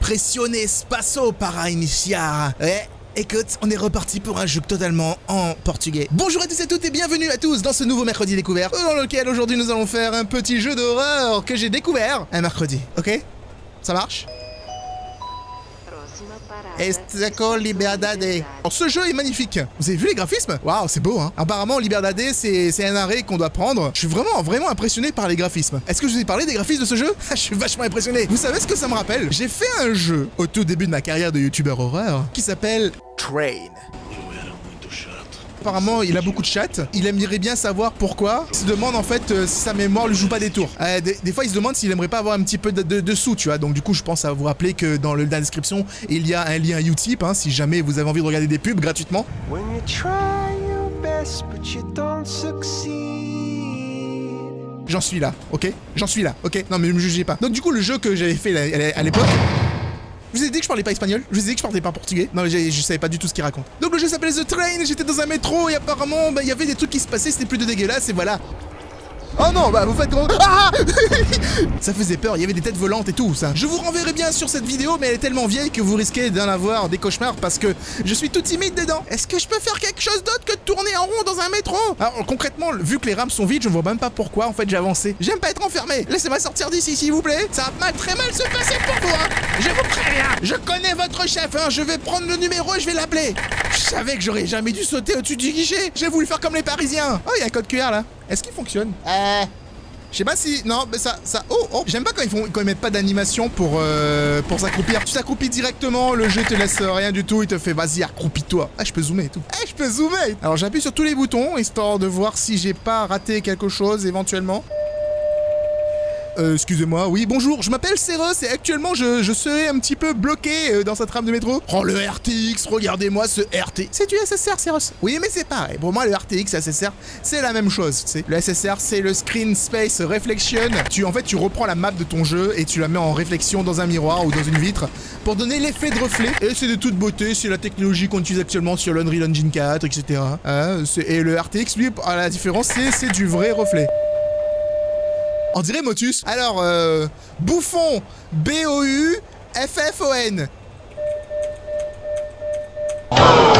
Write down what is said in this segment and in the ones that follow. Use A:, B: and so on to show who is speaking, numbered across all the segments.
A: Pressionné spasso para iniciar. Ouais. Écoute, on est reparti pour un jeu totalement en portugais. Bonjour à tous et toutes et bienvenue à tous dans ce nouveau mercredi découvert, dans lequel aujourd'hui nous allons faire un petit jeu d'horreur que j'ai découvert un mercredi, ok? Ça marche? Estaco Liberdade. Alors ce jeu est magnifique. Vous avez vu les graphismes? Waouh, c'est beau, hein. Apparemment, Liberdade, c'est un arrêt qu'on doit prendre. Je suis vraiment impressionné par les graphismes. Est-ce que je vous ai parlé des graphismes de ce jeu? Je suis vachement impressionné. Vous savez ce que ça me rappelle? J'ai fait un jeu au tout début de ma carrière de youtubeur horreur qui s'appelle Train. Apparemment, il a beaucoup de chat. Il aimerait bien savoir pourquoi. Il se demande en fait si sa mémoire lui joue pas des tours. Des fois, il se demande s'il aimerait pas avoir un petit peu de sous, tu vois. Donc du coup, je pense à vous rappeler que dans la description, il y a un lien Utip, hein, si jamais vous avez envie de regarder des pubs gratuitement. J'en suis là, ok? J'en suis là, ok? Non mais ne me jugez pas. Donc du coup, le jeu que j'avais fait à l'époque... Je vous ai dit que je parlais pas espagnol, je vous ai dit que je parlais pas portugais. Non, je savais pas du tout ce qu'il raconte. Donc le jeu s'appelait The Train, j'étais dans un métro et apparemment, il y avait des trucs qui se passaient, c'était plus de dégueulasse et voilà. Oh non, bah vous faites gros... Ah ça faisait peur, il y avait des têtes volantes et tout, ça. Je vous renverrai bien sur cette vidéo, mais elle est tellement vieille que vous risquez d'en avoir des cauchemars parce que je suis tout timide dedans. Est-ce que je peux faire quelque chose d'autre que de tourner en rond dans un métro? Alors concrètement, vu que les rames sont vides, je ne vois même pas pourquoi en fait j'ai avancé. J'aime pas être enfermé. Laissez-moi sortir d'ici, s'il vous plaît. Ça va très mal se passer pour vous, hein. Je vous préviens. Je connais votre chef, hein. Je vais prendre le numéro et je vais l'appeler. Je savais que j'aurais jamais dû sauter au-dessus du guichet. J'ai voulu faire comme les Parisiens. Oh, il y a un code QR là. Est-ce qu'il fonctionne? Je sais pas si... Non, mais ça... Oh. J'aime pas quand ils mettent pas d'animation pour s'accroupir. Tu t'accroupis directement, le jeu te laisse rien du tout, il te fait vas-y, accroupis-toi. Ah, je peux zoomer et tout. Ah, je peux zoomer. Alors j'appuie sur tous les boutons, histoire de voir si j'ai pas raté quelque chose éventuellement. Excusez-moi, oui, bonjour, je m'appelle Ceros et actuellement je serai un petit peu bloqué dans cette rame de métro. Oh, le RTX, regardez-moi ce RT. C'est du SSR, Ceros? Oui, mais c'est pareil. Pour moi, le RTX, SSR, c'est la même chose, tu sais. Le SSR, c'est le Screen Space Reflection. En fait, tu reprends la map de ton jeu et tu la mets en réflexion dans un miroir ou dans une vitre pour donner l'effet de reflet. Et c'est de toute beauté, c'est la technologie qu'on utilise actuellement sur l'Unreal Engine 4, etc. Hein, et le RTX, lui, à la différence, c'est du vrai reflet. On dirait Motus. Alors, bouffon, B-O-U-F-F-O-N. Oh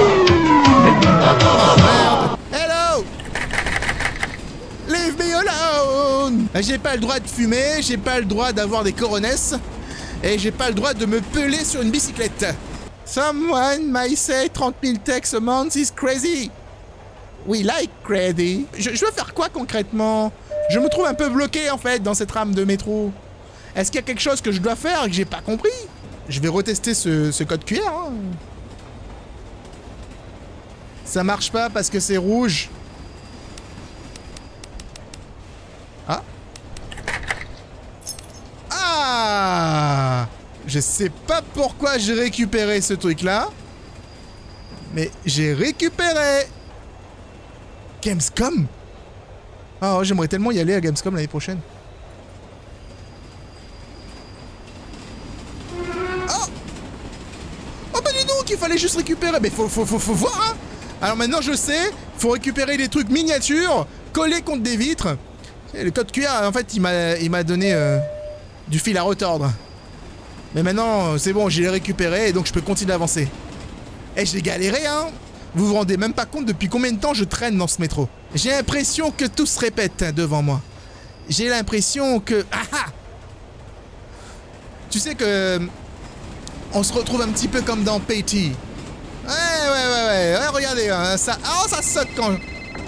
A: merde. Hello. Leave me alone. J'ai pas le droit de fumer, j'ai pas le droit d'avoir des coronesses, et j'ai pas le droit de me peler sur une bicyclette. Someone might say 30 000 texts a month is crazy. We like crazy. Je veux faire quoi concrètement? Je me trouve un peu bloqué en fait dans cette rame de métro. Est-ce qu'il y a quelque chose que je dois faire et que j'ai pas compris? Je vais retester ce code QR. Hein. Ça marche pas parce que c'est rouge. Ah. Ah. Je sais pas pourquoi j'ai récupéré ce truc là. Mais j'ai récupéré. Gamescom. Oh, j'aimerais tellement y aller à Gamescom l'année prochaine. Oh! Oh bah dis donc, il fallait juste récupérer. Mais faut voir, hein! Alors maintenant je sais, faut récupérer des trucs miniatures, coller contre des vitres. Et le code QR, en fait, il m'a donné du fil à retordre. Mais maintenant, c'est bon, je l'ai récupéré et donc je peux continuer d'avancer. Et j'ai galéré, hein! Vous vous rendez même pas compte depuis combien de temps je traîne dans ce métro. J'ai l'impression que tout se répète devant moi. J'ai l'impression que... Ah ah! Tu sais que... On se retrouve un petit peu comme dans Payty. Ouais, regardez, hein, ça... Oh, ça saute quand...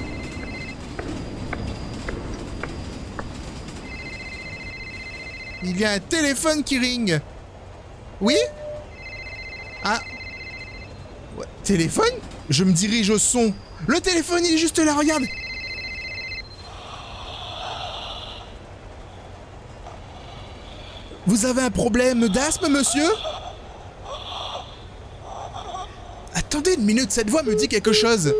A: Il y a un téléphone qui ring. Oui? Ah... Ouais, téléphone? Je me dirige au son. Le téléphone, il est juste là, regarde. Vous avez un problème d'asthme, monsieur? Attendez une minute, cette voix me dit quelque chose.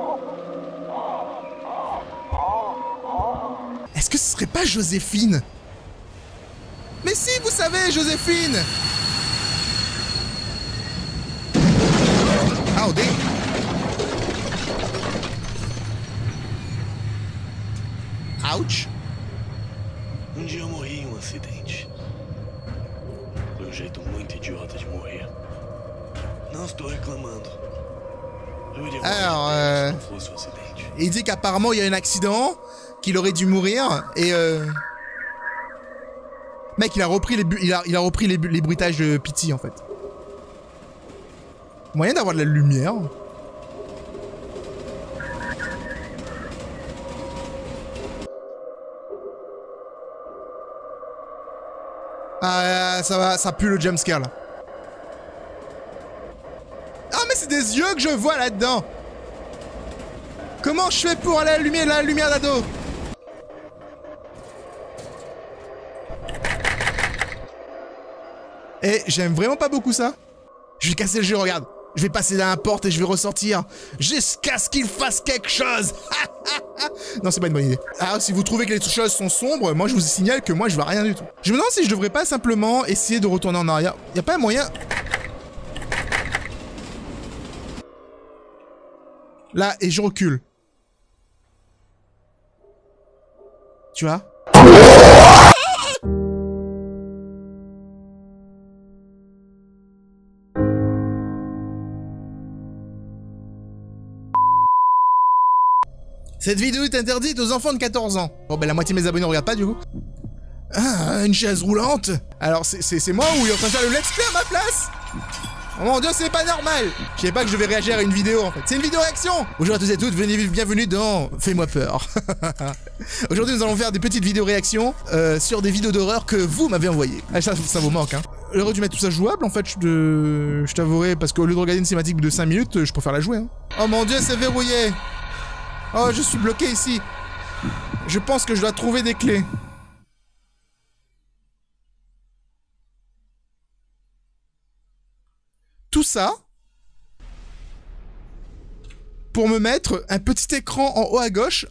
A: Est-ce que ce serait pas Joséphine? Mais si, vous savez, Joséphine! Ah, damn. Ouch.
B: Um dia eu morri em um acidente. Foi um jeito muito idiota idiota de morrer. Não estou reclamando. Eu iria
A: Alors,
B: morrer se não fosse o acidente.
A: il dit qu'apparemment il y a un accident, qu'il aurait dû mourir, et Mec, il a repris les bruitages de Pity en fait. Moyen d'avoir de la lumière. Ah, ça va, ça pue le jumpscare là. Ah, mais c'est des yeux que je vois là-dedans. Comment je fais pour aller allumer la lumière d'ado? Et j'aime vraiment pas beaucoup ça. Je vais casser le jeu, regarde. Je vais passer dans la porte et je vais ressortir jusqu'à ce qu'il fasse quelque chose. Non, c'est pas une bonne idée. Alors, si vous trouvez que les choses sont sombres, moi je vous signale que moi je vois rien du tout. Je me demande si je devrais pas simplement essayer de retourner en arrière. Y a pas un moyen... Là, et je recule. Tu vois? Cette vidéo est interdite aux enfants de 14 ans. Bon, ben la moitié de mes abonnés ne regardent pas du coup. Ah, une chaise roulante. Alors, c'est moi ou il est en train de faire le let's play à ma place? Oh mon dieu, c'est pas normal. Je sais pas que je vais réagir à une vidéo en fait. C'est une vidéo réaction. Bonjour à tous et à toutes, bienvenue dans Fais-moi peur. Aujourd'hui, nous allons faire des petites vidéos réactions sur des vidéos d'horreur que vous m'avez envoyées. Ah, ça vous manque, hein. J'aurais dû mettre tout ça jouable en fait, je t'avouerai, parce qu'au lieu de regarder une cinématique de 5 minutes, je préfère la jouer. Hein. Oh mon dieu, c'est verrouillé. Oh, je suis bloqué ici. Je pense que je dois trouver des clés. Tout ça pour me mettre un petit écran en haut à gauche.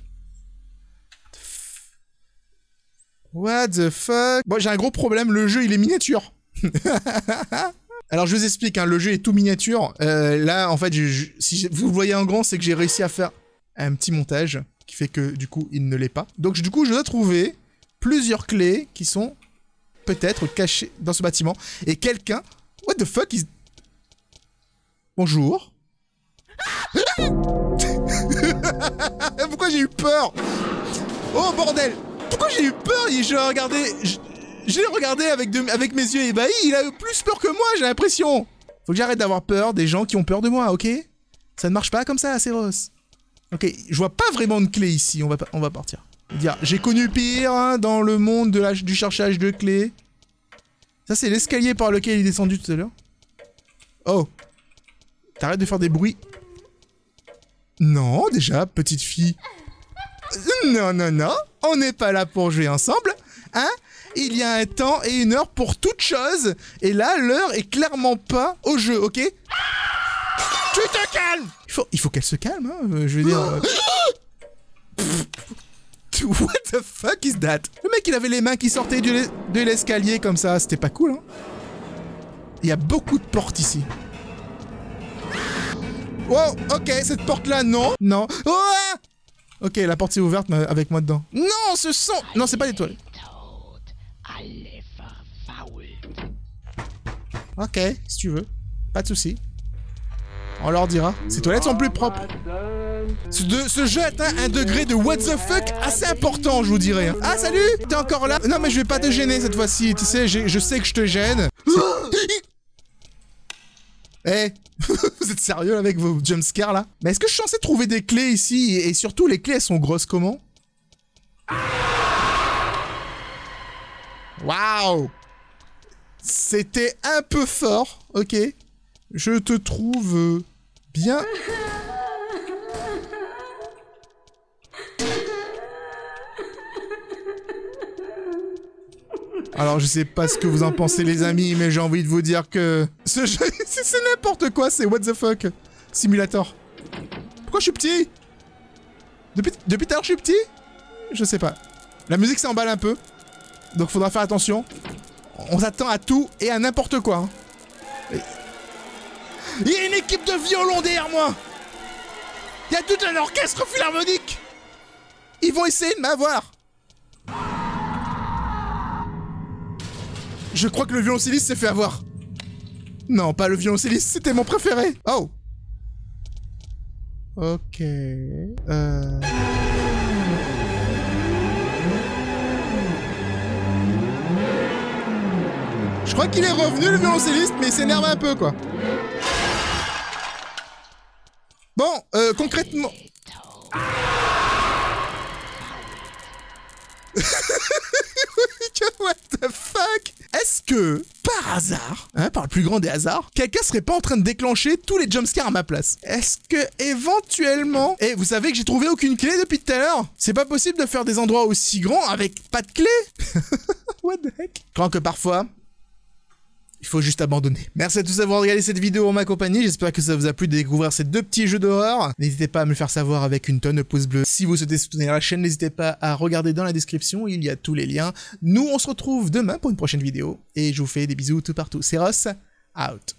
A: What the fuck? Bon, j'ai un gros problème, le jeu il est miniature. Alors je vous explique, hein, le jeu est tout miniature. Là, en fait, si vous le voyez en grand, c'est que j'ai réussi à faire un petit montage qui fait que du coup il ne l'est pas. Donc du coup je dois trouver plusieurs clés qui sont peut-être cachées dans ce bâtiment. Et quelqu'un... What the fuck is... Bonjour. Pourquoi j'ai eu peur? Oh bordel! Pourquoi j'ai eu peur? J'ai regardé avec mes yeux ébahis, il a eu plus peur que moi, j'ai l'impression. Faut que j'arrête d'avoir peur des gens qui ont peur de moi, ok? Ça ne marche pas comme ça, Acéros. Ok, je vois pas vraiment de clé ici, on va partir. J'ai connu pire hein, dans le monde du cherchage de clés. Ça c'est l'escalier par lequel il est descendu tout à l'heure. Oh. T'arrêtes de faire des bruits. Non, déjà, petite fille. Non, non, non, on n'est pas là pour jouer ensemble, hein? Il y a un temps et une heure pour toute chose, et là, l'heure est clairement pas au jeu, ok? Tu te calmes! Il faut qu'elle se calme, hein, je veux dire... What the fuck is that? Le mec, il avait les mains qui sortaient de l'escalier comme ça, c'était pas cool, hein? Il y a beaucoup de portes ici. Wow, ok, cette porte-là, non. Non. Oh, ok, la porte s'est ouverte avec moi dedans. Non, ce son... Non, c'est pas des toilettes. Ok, si tu veux. Pas de soucis. On leur dira. Ces toilettes sont plus propres. Ce jeu atteint un degré de what the fuck assez important, je vous dirais. Ah, salut! T'es encore là? Non, mais je vais pas te gêner cette fois-ci. Tu sais, je sais que je te gêne. Eh hey, vous êtes sérieux avec vos jumpscares là? Mais est-ce que je suis censé trouver des clés ici? Et surtout, les clés, elles sont grosses comment? Waouh! C'était un peu fort, ok? Je te trouve bien... Alors, je sais pas ce que vous en pensez, les amis, mais j'ai envie de vous dire que... Ce jeu, c'est n'importe quoi, c'est what the fuck. Simulator. Pourquoi je suis petit? Depuis tout à l'heure, je suis petit? Je sais pas. La musique s'emballe un peu. Donc, faudra faire attention. On s'attend à tout et à n'importe quoi. Hein. Il y a une équipe de violon derrière moi. Il y a tout un orchestre philharmonique. Ils vont essayer de m'avoir. Je crois que le violoncelliste s'est fait avoir. Non, pas le violoncelliste, c'était mon préféré. Oh. Ok. Je crois qu'il est revenu, le violoncelliste, mais il s'énerve un peu, quoi. Bon, concrètement... What the fuck? Est-ce que, par hasard, hein, par le plus grand des hasards, quelqu'un serait pas en train de déclencher tous les jumpscares à ma place? Est-ce que, éventuellement... Et vous savez que j'ai trouvé aucune clé depuis tout à l'heure? C'est pas possible de faire des endroits aussi grands avec pas de clé? What the heck? Je crois que parfois... il faut juste abandonner. Merci à tous d'avoir regardé cette vidéo en ma compagnie. J'espère que ça vous a plu de découvrir ces deux petits jeux d'horreur. N'hésitez pas à me le faire savoir avec une tonne de pouces bleus. Si vous souhaitez soutenir la chaîne, n'hésitez pas à regarder dans la description. Il y a tous les liens. Nous, on se retrouve demain pour une prochaine vidéo. Et je vous fais des bisous tout partout. C'est Ross, out.